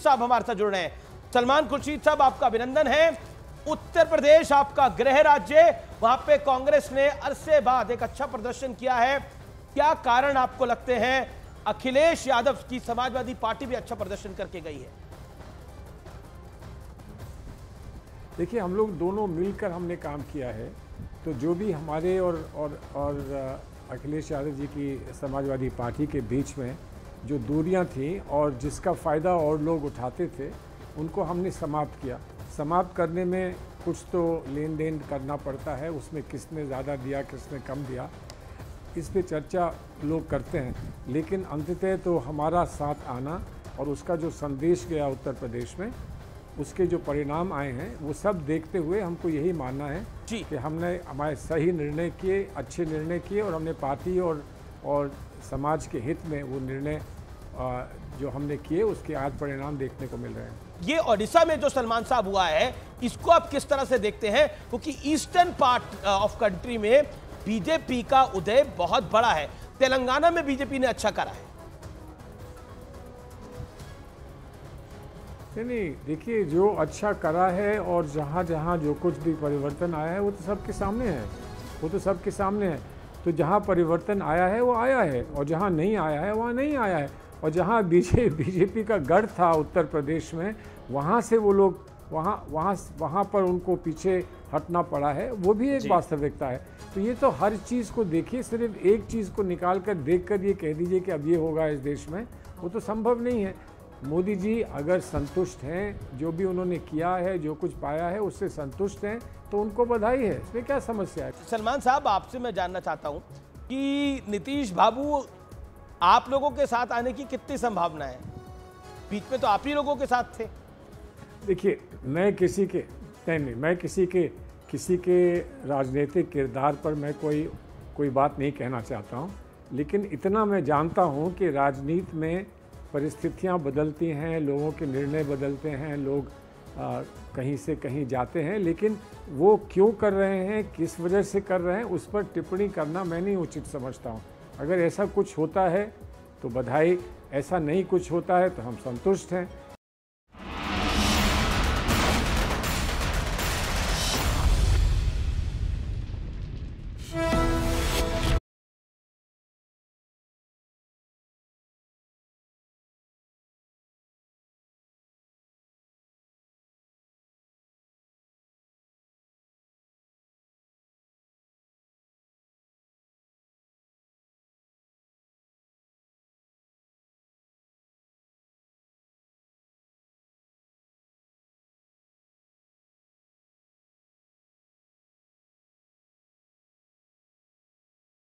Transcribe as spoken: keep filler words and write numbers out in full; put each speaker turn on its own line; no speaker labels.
साहब हमारे साथ जुड़ रहे हैं। सलमान खुर्शीद साहब, आपका अभिनंदन है। उत्तर प्रदेश आपका गृह राज्य, वहां पे कांग्रेस ने अरसे बाद एक अच्छा प्रदर्शन किया है। क्या कारण आपको लगते हैं अखिलेश यादव की समाजवादी पार्टी भी अच्छा प्रदर्शन करके गई है?
देखिए, हम लोग दोनों मिलकर हमने काम किया है, तो जो भी हमारे और और और अखिलेश यादव जी की समाजवादी पार्टी के बीच में जो दूरियां थीं और जिसका फ़ायदा और लोग उठाते थे, उनको हमने समाप्त किया। समाप्त करने में कुछ तो लेन देन करना पड़ता है, उसमें किसने ज़्यादा दिया, किसने कम दिया, इस पे चर्चा लोग करते हैं, लेकिन अंततः तो हमारा साथ आना और उसका जो संदेश गया उत्तर प्रदेश में, उसके जो परिणाम आए हैं, वो सब देखते हुए हमको यही मानना है कि हमने हमारे सही निर्णय किए, अच्छे निर्णय किए और हमने पार्टी और और समाज के हित में वो निर्णय जो हमने किए, उसके आज परिणाम देखने को मिल रहे हैं।
ये ओडिशा में जो सलमान साहब हुआ है, इसको आप किस तरह से देखते हैं? क्योंकि ईस्टर्न पार्ट ऑफ कंट्री में बीजेपी का उदय बहुत बड़ा है, तेलंगाना में बीजेपी ने अच्छा करा है।
नहीं नहीं, देखिए, जो अच्छा करा है और जहाँ जहाँ जो कुछ भी परिवर्तन आया है वो तो सबके सामने है, वो तो सबके सामने है। तो जहाँ परिवर्तन आया है वो आया है, और जहाँ नहीं आया है वहाँ नहीं आया है। और जहाँ बीजे बीजेपी का गढ़ था उत्तर प्रदेश में, वहाँ से वो लोग वहाँ वहाँ वहाँ पर उनको पीछे हटना पड़ा है, वो भी एक वास्तविकता है। तो ये तो हर चीज़ को देखिए, सिर्फ एक चीज़ को निकाल कर देख कर ये कह दीजिए कि अब ये होगा इस देश में, वो तो संभव नहीं है। मोदी जी अगर संतुष्ट हैं, जो भी उन्होंने किया है, जो कुछ पाया है, उससे संतुष्ट हैं, तो उनको बधाई है, इसमें क्या समस्या है?
सलमान साहब, आपसे मैं जानना चाहता हूं कि नीतीश बाबू आप लोगों के साथ आने की कितनी संभावना है? बीच में तो आप ही लोगों के साथ थे।
देखिए, मैं किसी के नहीं नहीं मैं किसी के किसी के राजनीतिक किरदार पर मैं कोई कोई बात नहीं कहना चाहता हूं, लेकिन इतना मैं जानता हूं कि राजनीति में परिस्थितियां बदलती हैं, लोगों के निर्णय बदलते हैं, लोग आ, कहीं से कहीं जाते हैं, लेकिन वो क्यों कर रहे हैं, किस वजह से कर रहे हैं, उस पर टिप्पणी करना मैं नहीं उचित समझता हूं। अगर ऐसा कुछ होता है तो बधाई, ऐसा नहीं कुछ होता है तो हम संतुष्ट हैं।